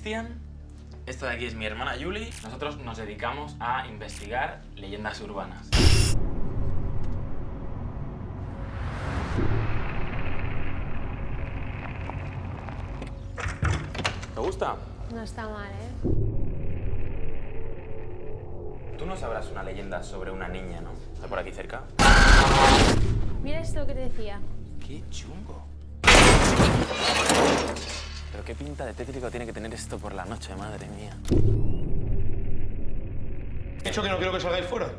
Cristian. Esta de aquí es mi hermana Yuli. Nosotros nos dedicamos a investigar leyendas urbanas. ¿Te gusta? No está mal, ¿eh? Tú no sabrás una leyenda sobre una niña, ¿no? ¿Está por aquí cerca? Mira esto que te decía. ¡Qué chungo! Pero qué pinta de tétrico tiene que tener esto por la noche, madre mía. ¿He dicho que no quiero que salgáis fuera?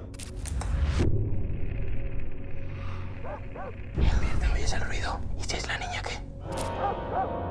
Mira, ¿te oyes el ruido? ¿Y si es la niña qué?